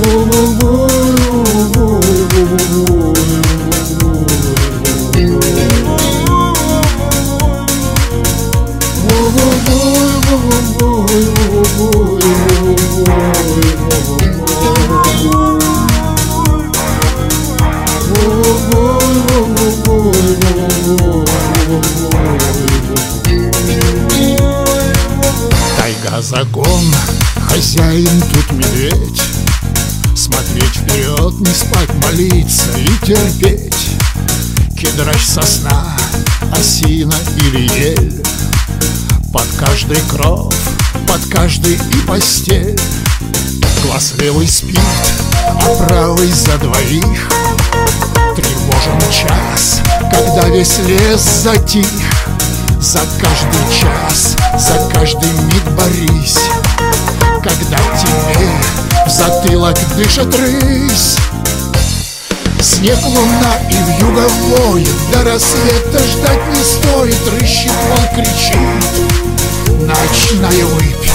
Тайга закон, хозяин тут медведь. Смотреть вперед, не спать, молиться и терпеть. Кедрач, сосна, осина или ель. Под каждый кров, под каждый и постель. Глаз левый спит, а правый за двоих. Тревожен час, когда весь лес затих. За каждый час, за каждый миг борись. Когда тебе в затылок дышит рысь. Снег, луна и вьюга воет. До рассвета ждать не стоит. Рыщет, он кричит. Ночная выпь.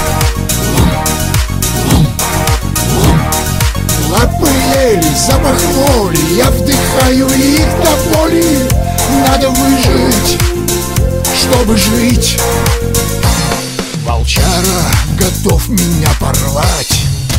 Лапы ели, запах воли. Я вдыхаю их до боли. Надо выжить, чтобы жить. Волчара готов меня порвать.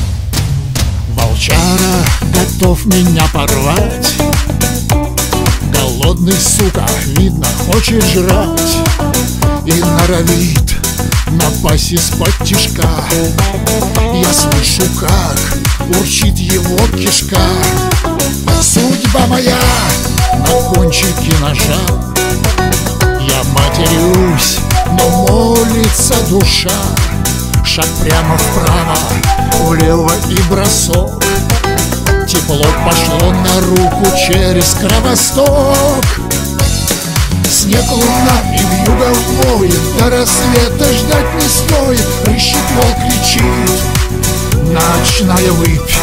Волчара готов меня порвать. Голодный, сука, видно, хочет жрать. И норовит напасть из-под тишка. Я слышу, как урчит его кишка. Судьба моя на кончике ножа. Я матерюсь, но молится душа. Шаг прямо вправо, влево и бросок. Тепло пошло на руку через кровосток. Снег, луна и вьюга воет. До рассвета ждать не стоит. Рыщет, волк кричит. Ночная выпь.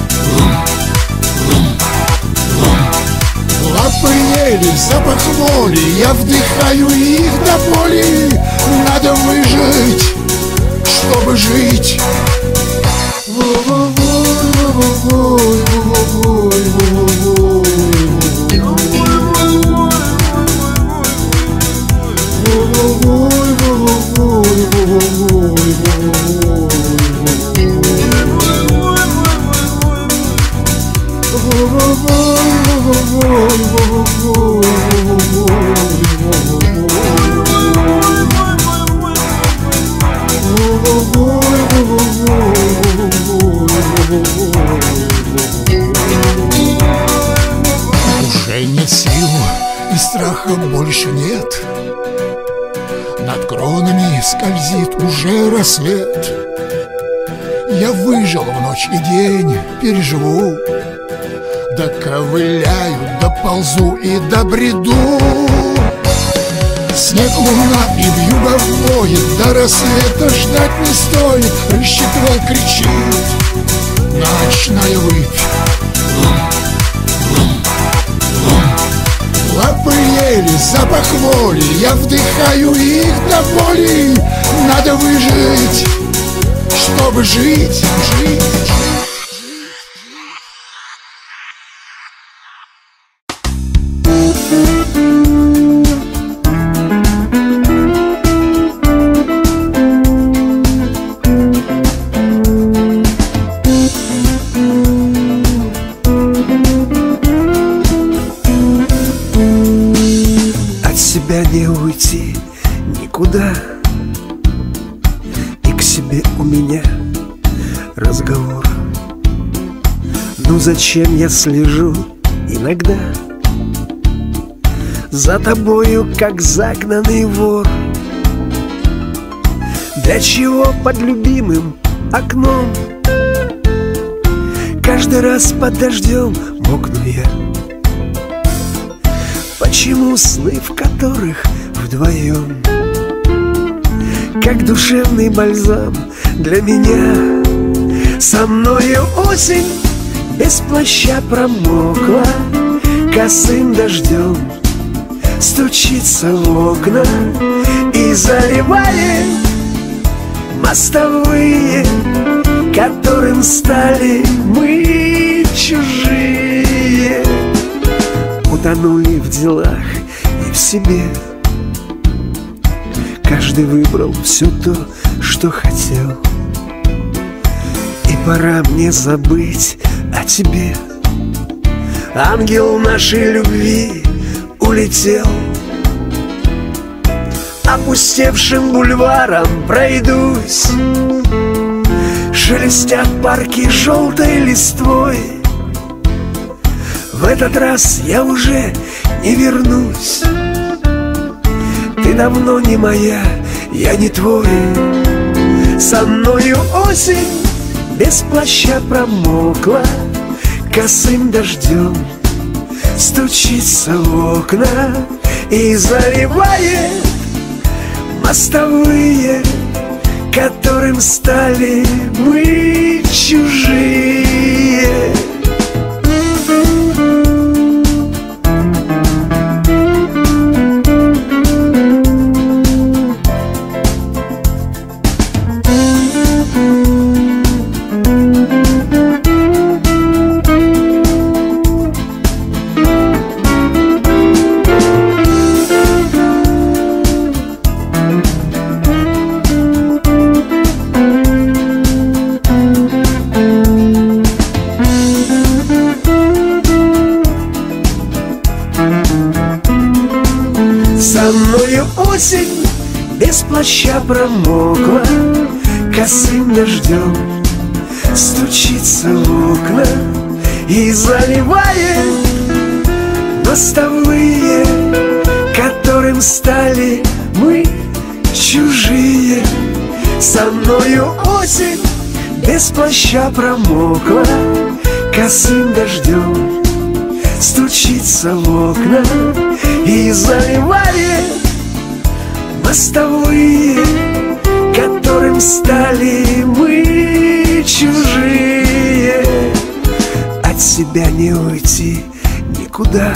Лапы ели, запах воли. Я вдыхаю их до боли. Надо выжить, чтобы жить. Уже нет сил и страха больше нет. Над кронами скользит уже рассвет. Я выжил в ночь и день, переживу. Доковыляю, доползу и добреду. Снег, луна и вьюга воет. До рассвета ждать не стоит. Рыщет, волк кричит. Ночная выпь. Лапы ели, запах воли. Я вдыхаю их до боли. Надо выжить, чтобы жить. От себя не уйти никуда. И к себе у меня разговор. Ну зачем я слежу иногда за тобою, как загнанный вор? Для чего под любимым окном каждый раз под дождем мокну я? Почему сны, в которых вдвоем, как душевный бальзам для меня? Со мною осень без плаща промокла, косым дождем стучится в окна и заливает мостовые, которым стали мы. утонули в делах и в себе. Каждый выбрал все то, что хотел, и пора мне забыть о тебе. Ангел нашей любви улетел. Опустевшим бульваром пройдусь, шелестят парки желтой листвой. В этот раз я уже не вернусь. Ты давно не моя, я не твой. Со мною осень без плаща промокла, косым дождем стучится в окна и заливает мостовые, которым стали мы чужие. Осень без плаща промокла, косым дождем стучится в окна и заливает мостовые, которым стали мы чужие. Со мною осень без плаща промокла, косым дождем стучится в окна и заливает мостовые, которым стали мы чужие. От себя не уйти никуда,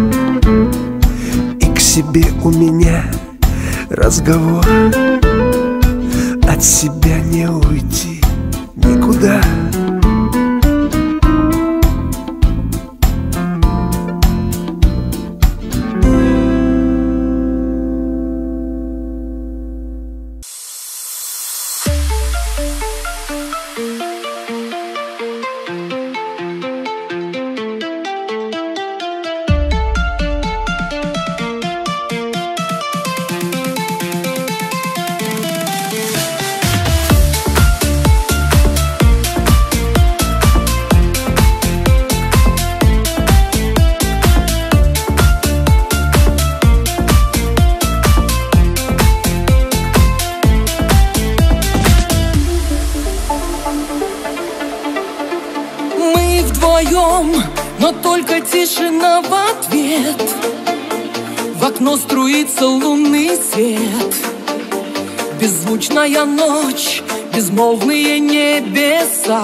и к себе у меня разговор. От себя не уйти никуда. Но только тишина в ответ. В окно струится лунный свет. Беззвучная ночь, безмолвные небеса.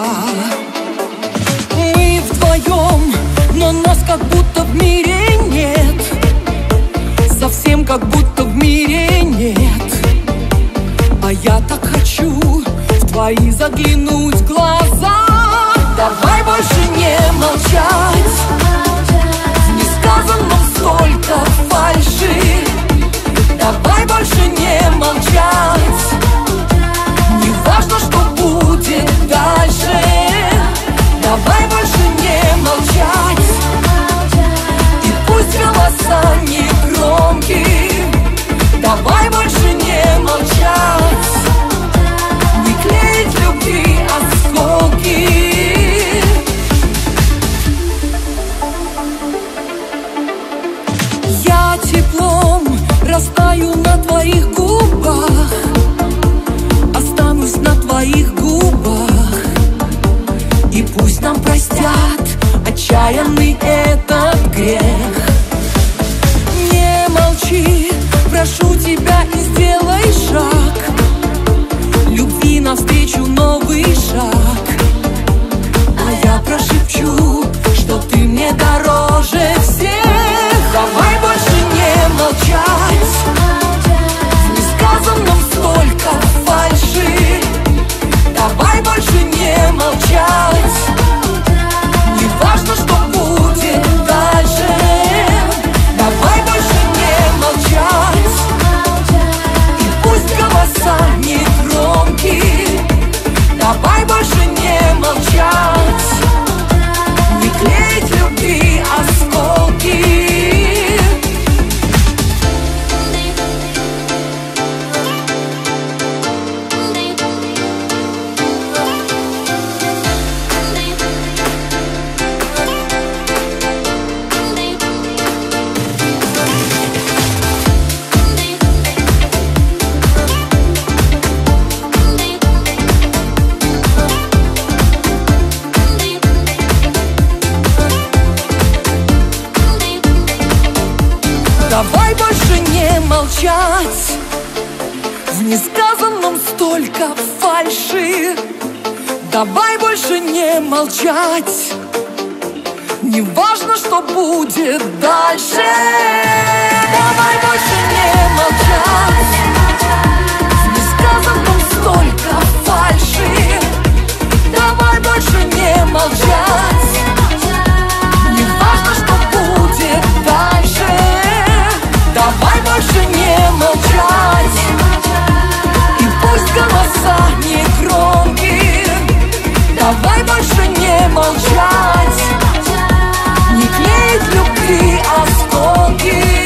Мы вдвоем, но нас как будто в мире нет. Совсем как будто в мире нет. А я так хочу в твои заглянуть глаза. Давай больше не молчать. В несказанном столько фальши. Давай больше не молчать. Не важно, что будет дальше. Давай больше не молчать. И пусть голоса не громкие. Давай больше не молчать. Не клеить любви осколки. Теплом растаю на твоих губах. Останусь на твоих губах. И пусть нам простят отчаянный этот грех. Не молчи, прошу тебя, и сделай шаг. Любви навстречу новый шаг. А я прошепчу, что ты мне дороже всех. Давай больше не молчать. В несказанном столько фальши. Давай больше не молчать. Не важно, что будет дальше. несказанном столько фальши. Давай больше не молчать, не важно, что будет дальше. Давай больше не молчать, в несказанном столько фальши. Давай больше не молчать, не важно, что будет дальше. Давай больше не молчать, и пусть голоса не громкие. Давай больше не молчать, не клеить любви осколки.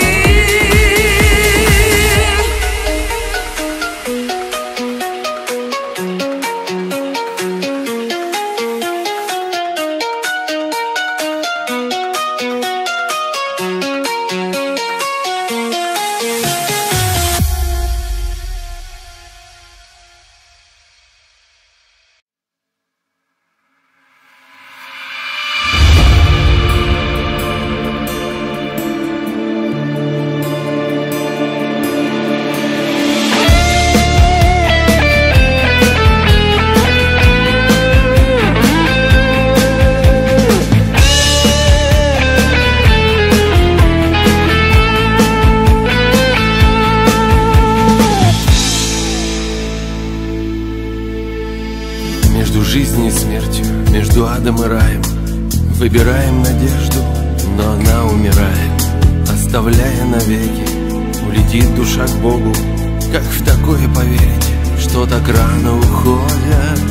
Между жизнью и смертью, между адом и раем выбираем надежду, но она умирает, оставляя навеки. Улетит душа к Богу, как в такое поверить, что так рано уходят.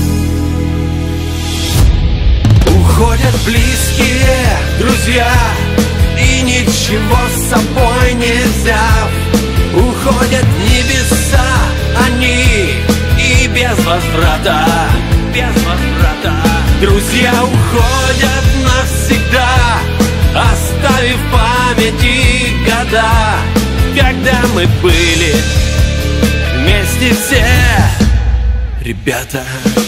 Уходят близкие друзья, и ничего с собой не взяв. Уходят небеса, они и без возврата, без возврата. Друзья уходят навсегда, оставив в памяти года, когда мы были вместе все, ребята.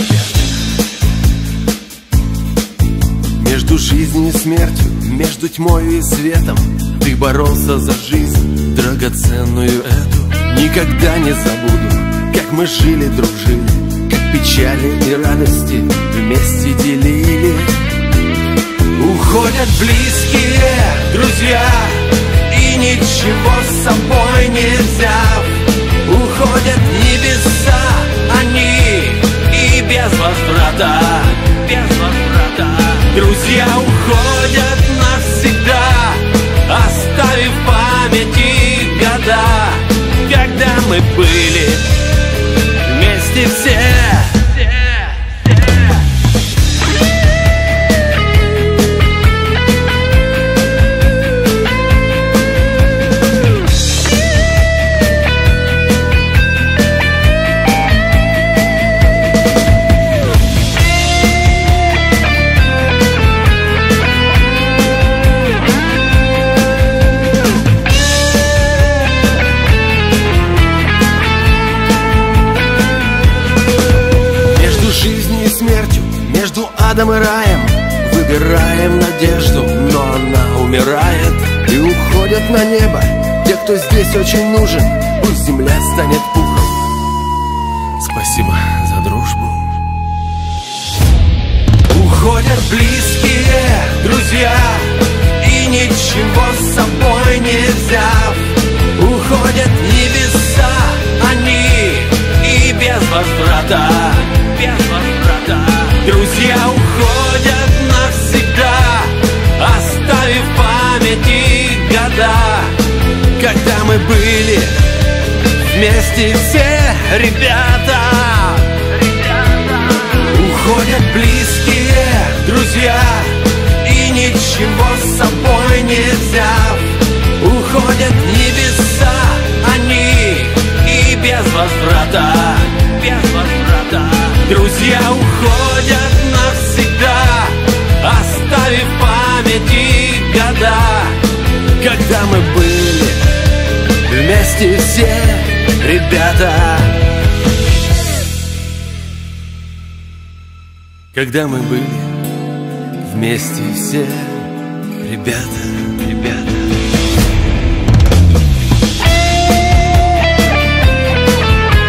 Между жизнью и смертью, между тьмой и светом ты боролся за жизнь драгоценную эту. Никогда не забуду, как мы жили, дружили, как печали и радости вместе делили. Уходят близкие друзья, и ничего с собой не взяв. Уходят небеса, они и без возврата, без возврата. Друзья уходят навсегда, оставив в памяти года, когда мы были вместе все. Между адом и раем выбираем надежду, но она умирает и уходит на небо. Те, кто здесь очень нужен, пусть земля станет пухом. Спасибо за дружбу. Уходят близкие друзья, и ничего с собой не взяв. Уходят небеса, они и без возврата, без возврата. Друзья уходят навсегда, оставив в памяти года, когда мы были вместе все, ребята. Уходят близкие друзья, и ничего с собой не взяв. Уходят небеса, они и без возврата, без возврата. Друзья уходят навсегда, оставив в памяти года, когда мы были вместе все, ребята. Когда мы были вместе все, ребята, ребята.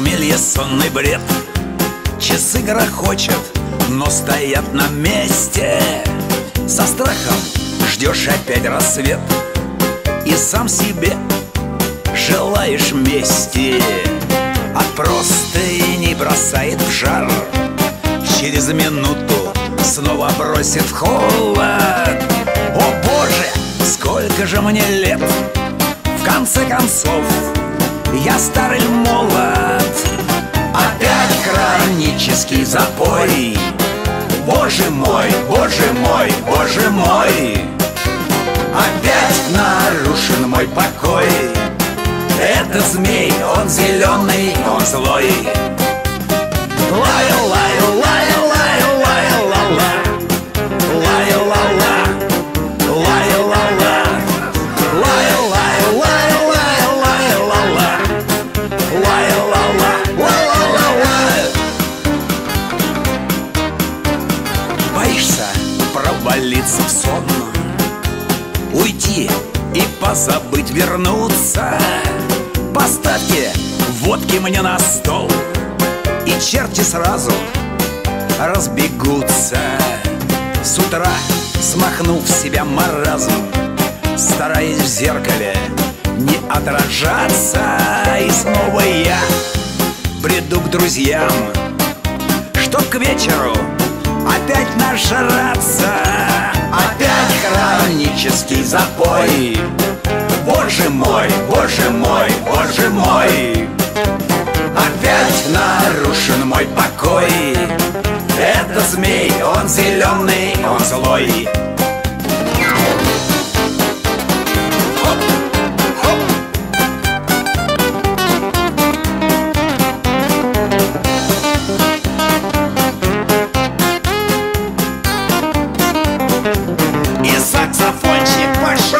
похмелье, сонный бред. Часы грохочут, но стоят на месте. Со страхом ждешь опять рассвет и сам себе желаешь мести. От простыней бросает в жар, через минуту снова бросит в холод. О боже, сколько же мне лет! В конце концов, я стар и молод. Опять хронический запой. Боже мой, боже мой, боже мой. Опять нарушен мой покой. Это змей, он зеленый, он злой. Лаю, лаю, лаю, лаю, лаю, ла-ла. Лаю, ла-ла. Лаю, ла-ла. Лаю, лаю, лаю, лаю, лаю, ла-ла. Лаю, ла-ла, ла-ла-ла-ла. Боишься провалиться в сон, уйти и позабыть вернуться. Поставьте водки мне на стол, и черти сразу разбегутся. С утра, смахнув с себя маразм, стараясь в зеркале не отражаться, и снова я приду к друзьям, чтоб к вечеру опять нажраться. Опять хронический запой. Боже мой, боже мой, боже мой. Опять нарушен мой покой. Это змей, он зеленый, он злой. И саксофончик пошел.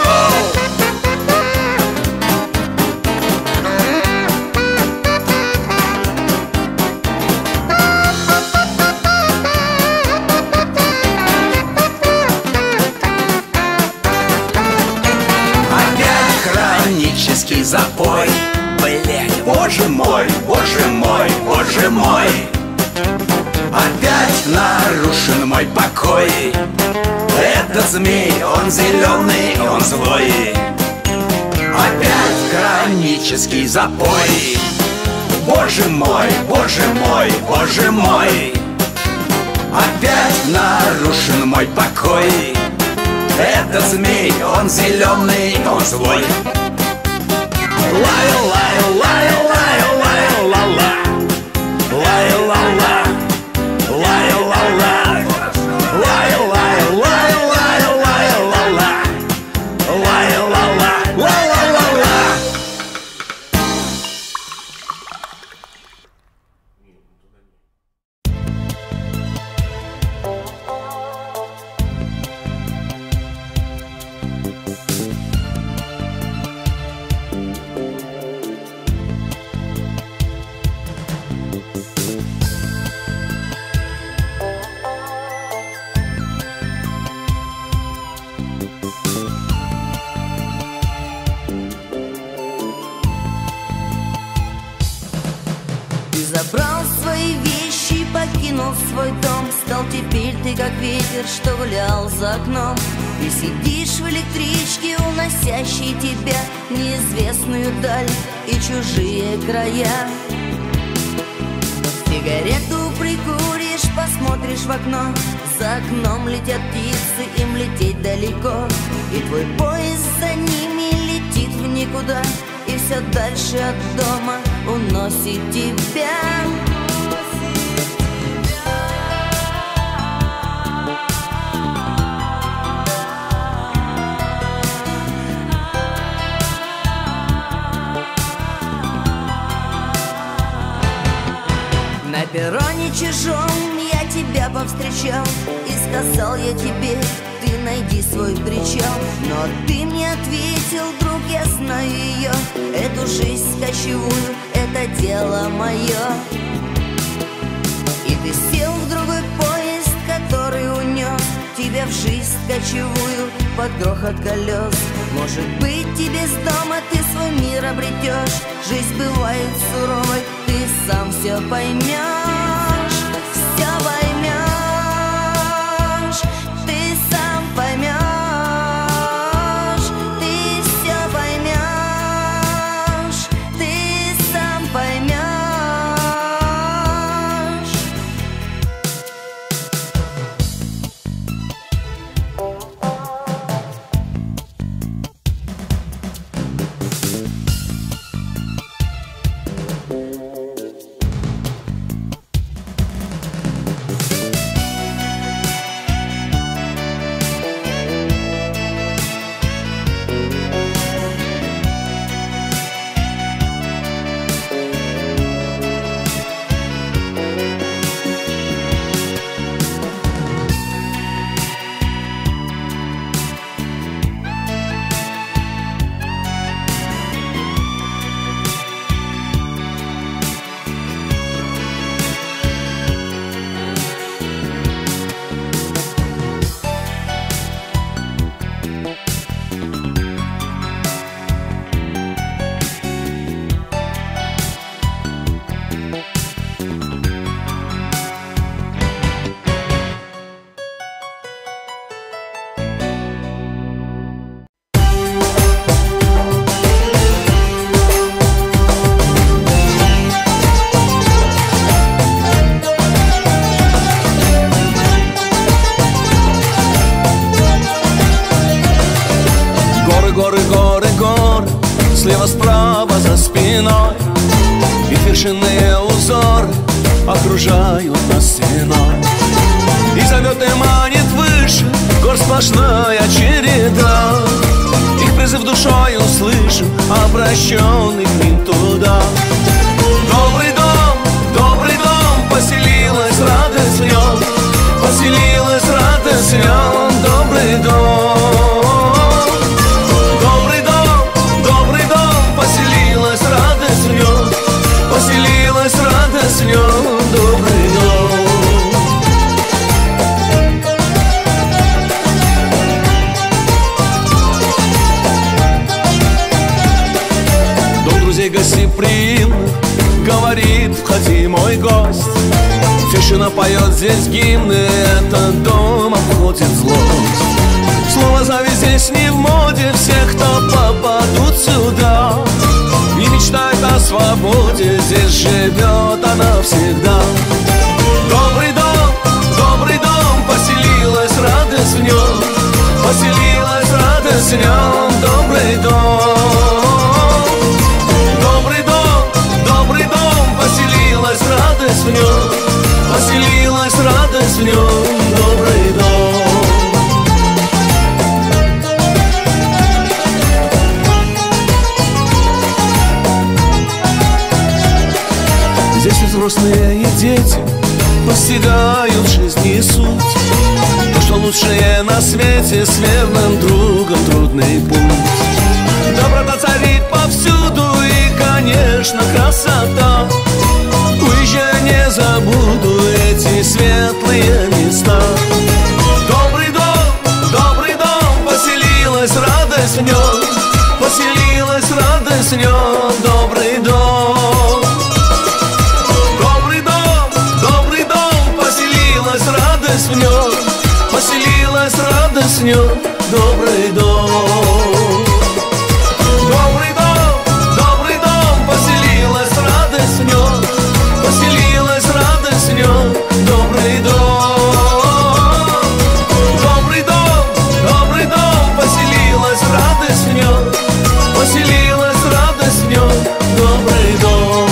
Запой, блядь, боже мой, боже мой, боже мой. Опять нарушен мой покой. Этот змей, он зеленый, он злой. Опять хронический запой. Боже мой, боже мой, боже мой. Опять нарушен мой покой. Этот змей, он зеленый, он злой. Лаю, лаю, лаю, лаю, лаю, ла-ла. Лаю, ла-ла. Лаю, ла-ла. Лаю, лаю, лаю, лаю, лаю, ла-ла. Лаю, ла-ла, ла-ла-ла-ла. Забрал свои вещи, покинул свой дом. Стал теперь ты как ветер, что гулял за окном. И сидишь в электричке, уносящей тебя в неизвестную даль и чужие края. Сигарету прикуришь, посмотришь в окно. За окном летят птицы, им лететь далеко. И твой поезд за ними летит в никуда. И все дальше от дома уносит тебя. На перроне чужом я тебя повстречал и сказал я тебе: ты найди свой причал. Но ты мне ответил: друг, я знаю ее, эту жизнь кочевую, это дело мое. И ты сел в другой поезд, который унес тебя в жизнь кочевую под грохот колес. Может быть, тебе с дома ты свой мир обретешь. Жизнь бывает суровой, ты ты сам все поймешь, все поймешь, ты сам поймешь, ты все поймешь, ты сам поймешь. Слева, справа, за спиной, и вершинные узоры окружают нас стеной. И зовет и манит выше гор сплошная череда. Их призыв душой услышим, обращенный к ним туда. Добрый дом, поселилась радость в нем, поселилась радость в нем. Добрый дом. Поселилась радость в нем, добрый дом. Дом друзей гостеприимных говорит: входи, мой гость. Тишина поет здесь гимны, этот дом обходит злость. Слово зависть здесь не в моде, все, кто попадут сюда, не мечтает о свободе, здесь живет она всегда. Добрый дом, поселилась радость в нем, поселилась радость в нем. Добрый дом, добрый дом, поселилась радость в нем, поселилась радость в нем. Добрый дом. Здесь и взрослые, и дети постигают жизни суть. То, что лучшее на свете, с верным другом трудный путь. Доброта царит повсюду и, конечно, красота. Уезжая, не забуду эти светлые места. Добрый дом, поселилась радость в нем, поселилась радость в нем. Добрый дом. Поселилась в нем, поселилась радость в нем. Добрый дом. Добрый дом, поселилась радость в нем, поселилась радость в нем. Добрый дом. Добрый дом, поселилась радость в нем, поселилась радость в нем. Добрый дом.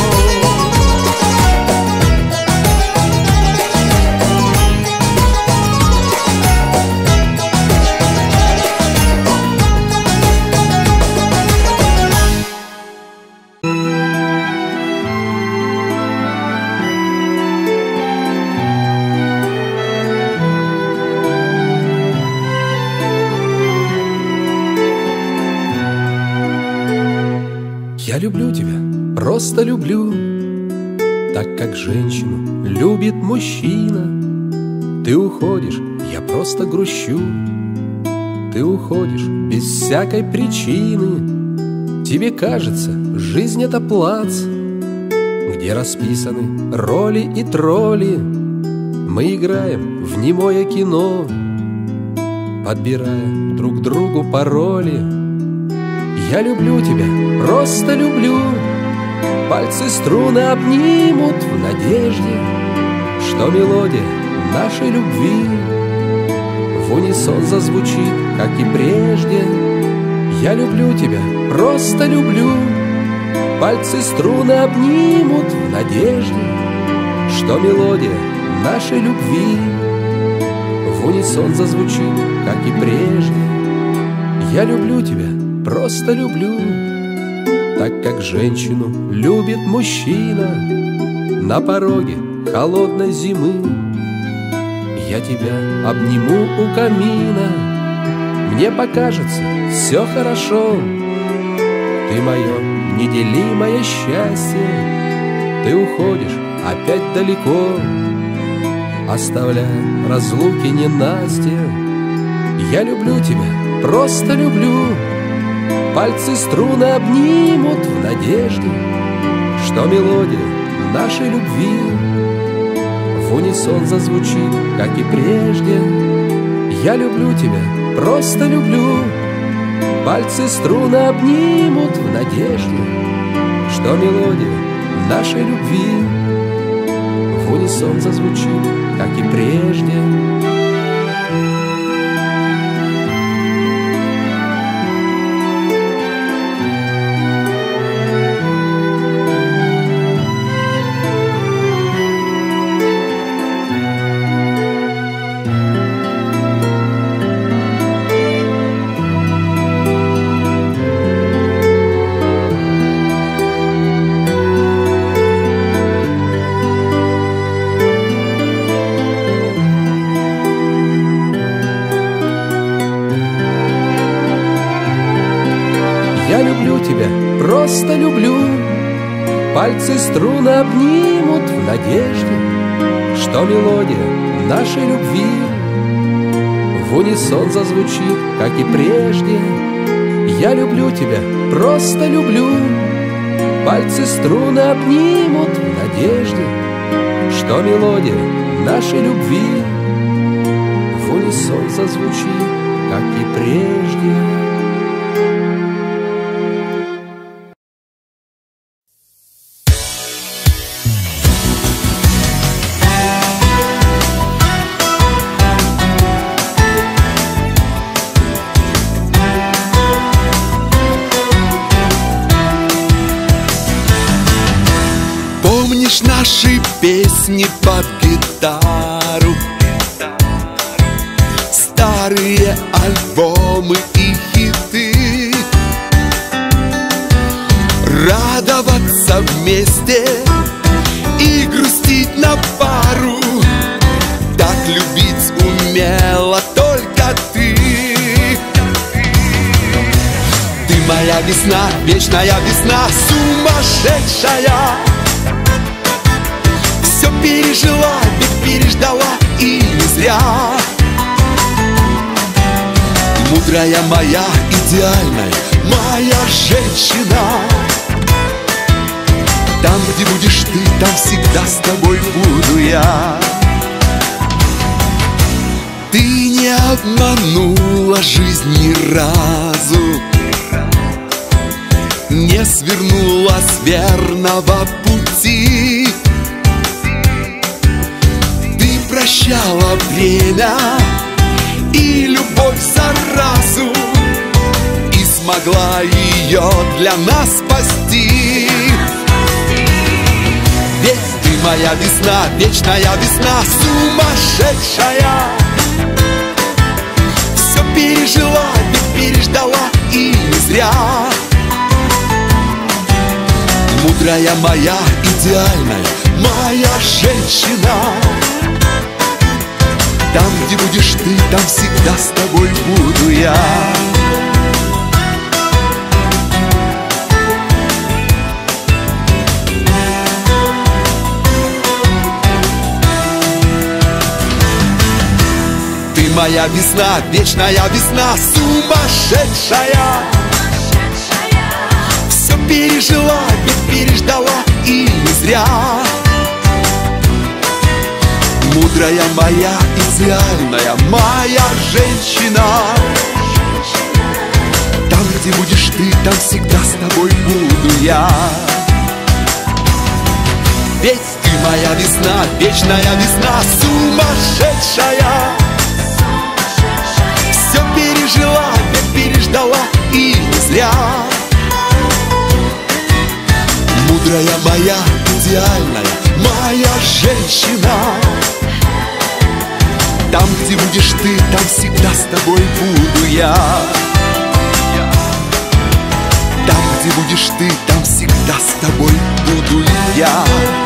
Я люблю тебя, просто люблю, так как женщину любит мужчина. Ты уходишь, я просто грущу. Ты уходишь без всякой причины. Тебе кажется, жизнь — это плац, где расписаны роли и тролли. Мы играем в немое кино, подбирая друг другу пароли. Я люблю тебя, просто люблю. Пальцы струны обнимут в надежде, что мелодия нашей любви в унисон зазвучит, как и прежде. Я люблю тебя, просто люблю. Пальцы струны обнимут в надежде, что мелодия нашей любви в унисон зазвучит, как и прежде. Я люблю тебя, просто люблю, так как женщину любит мужчина на пороге холодной зимы. Я тебя обниму у камина, мне покажется все хорошо. Ты мое неделимое счастье, ты уходишь опять далеко, оставляя разлуки ненастья. Я люблю тебя, просто люблю. Пальцы струны обнимут в надежде, что мелодия нашей любви в унисон зазвучит, как и прежде. Я люблю тебя, просто люблю. Пальцы струны обнимут в надежде, что мелодия нашей любви в унисон зазвучит, как и прежде. Я люблю тебя, просто люблю. Пальцы струны обнимут в надежде, что мелодия нашей любви в унисон зазвучит, как и прежде. Я люблю тебя, просто люблю. Пальцы струны обнимут в надежде, что мелодия нашей любви в унисон зазвучит, как и прежде. Помнишь наши песни под гитару, старые альбомы и хиты? Радоваться вместе и грустить на пару, так любить умела только ты. Ты моя весна, вечная весна, сумасшедшая. Все пережила, ведь переждала и не зря. Мудрая моя, идеальная моя женщина. Там, где будешь ты, там всегда с тобой буду я. Ты не обманула жизнь ни разу, не свернула с верного пути. Прощала время и любовь заразу, и смогла ее для нас спасти. Ведь ты моя весна, вечная весна, сумасшедшая. Все пережила, ведь переждала и не зря. Мудрая моя, идеальная моя женщина. Там, где будешь ты, там всегда с тобой буду я. Ты моя весна, вечная весна, сумасшедшая. Все пережила, ведь переждала и не зря. зря. Мудрая моя, идеальная моя женщина, там, где будешь ты, там всегда с тобой буду я. Ведь ты моя весна, вечная весна, сумасшедшая. Все пережила, переждала и не зря. Мудрая моя, идеальная моя женщина, там, где будешь ты, там всегда с тобой буду я. Там, где будешь ты, там всегда с тобой буду я.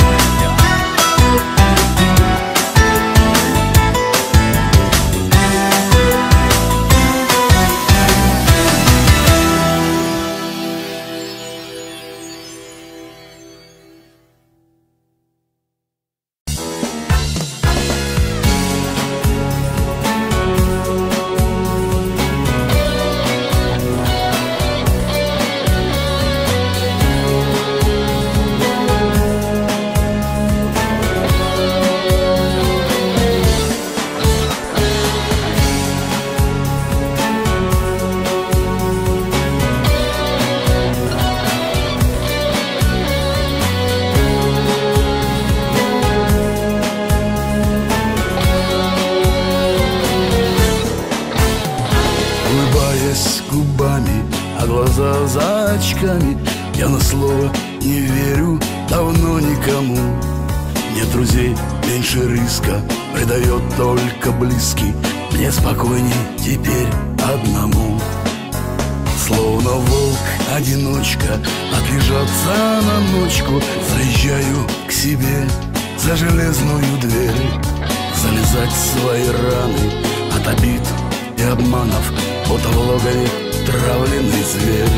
За очками я на слово не верю давно никому. Нет друзей, меньше риска, предает только близкий. Мне спокойней теперь одному. Словно волк-одиночка, отлежаться на ночку. Заезжаю к себе за железную дверь, залезать в свои раны от обид и обманов, будто в логове травленный зверь.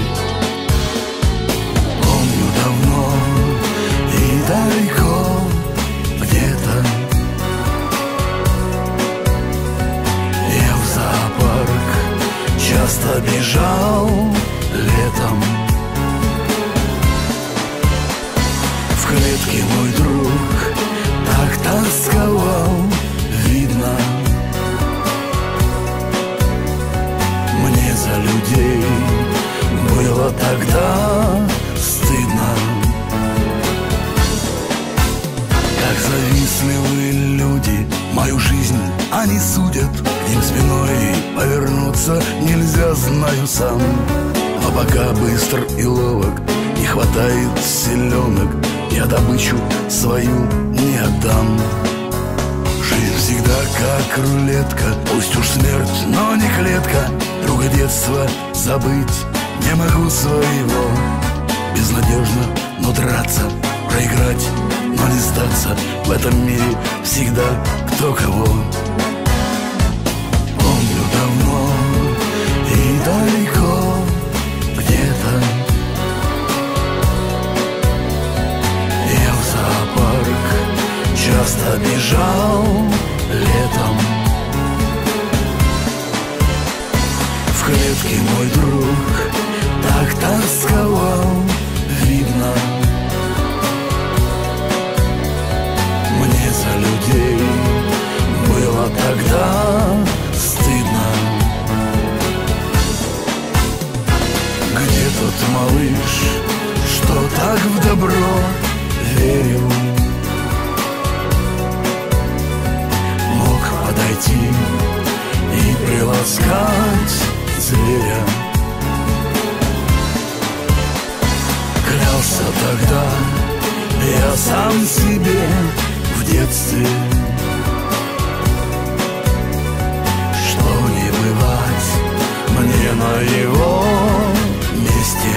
Помню давно и далеко где-то я в зоопарк часто бежал летом. В клетке мой друг так тосковал, видно. Мне за людей было тогда стыдно. Как завистливые люди мою жизнь они судят, к ним спиной повернуться нельзя, знаю сам. Но пока быстр и ловок, не хватает силенок, я добычу свою не отдам. Жизнь всегда как рулетка, пусть уж смерть, но не клетка. Друга детства забыть не могу своего. Безнадежно, но драться, проиграть, но не сдаться. В этом мире всегда кто кого. Помню давно и далеко где-то я в зоопарк часто бежал летом. В клетке мой друг так тосковал, видно. Мне за людей было тогда стыдно. Где тот малыш, что так в добро верил? Мог подойти и приласкать зверя. Клялся тогда я сам себе в детстве, что не бывать мне на его месте.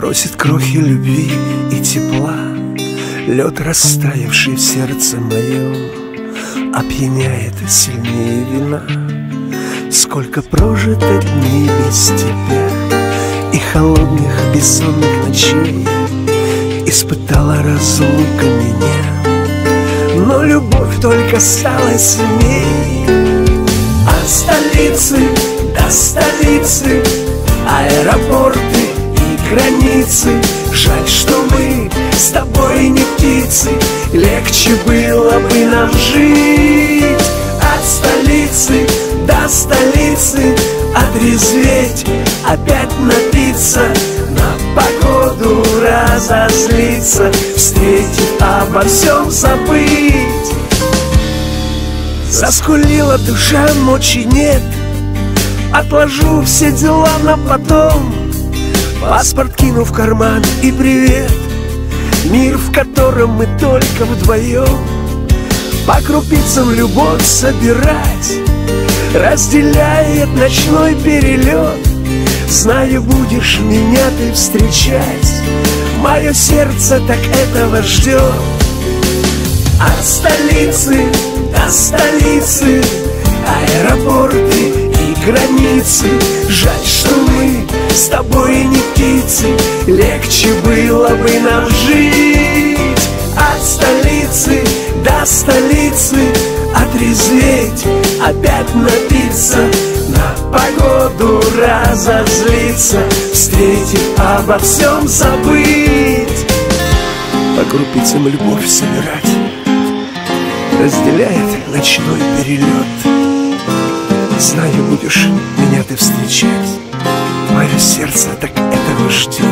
Просит крохи любви и тепла. Лед, растаявший в сердце моем, опьяняет сильнее вина. Сколько прожито дней без тебя и холодных бессонных ночей испытала разлука меня, но любовь только стала сильней. От столицы до столицы, аэропорты и границы. Жаль, что мы с тобой не птицы, легче было бы нам жить. От столицы до столицы, отрезветь, опять напиться, на погоду разозлиться, встретив, обо всем забыть. Заскулила душа, мочи нет, отложу все дела на потом. Паспорт кину в карман и привет. Мир, в котором мы только вдвоем, по крупицам любовь собирать, разделяет ночной перелет. Знаю, будешь меня ты встречать, мое сердце так этого ждет. От столицы до столицы, аэропорты и границы. Жаль, что мы с тобой не птицы, легче было бы нам жить. От столицы до столицы, отрезветь, опять напиться, на погоду разозлиться, встретив, обо всем забыть. По крупицам любовь собирать, разделяет ночной перелет. Знаю, будешь меня ты встречать, мое сердце так этого ждет.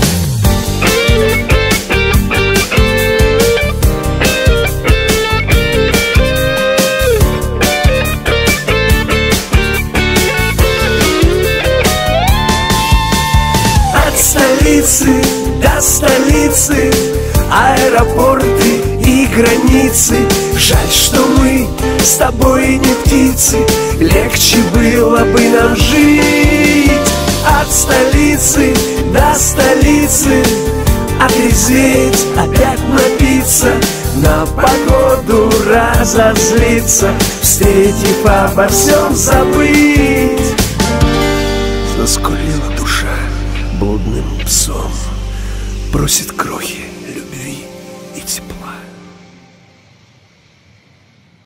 От столицы до столицы, аэропорты и границы. Жаль, что мы с тобой не птицы, легче было бы нам жить. От столицы до столицы, отрезветь, опять напиться, на погоду разозлиться, встретив, обо всем забыть. Заскулила душа блудным псом, просит крохи любви и тепла.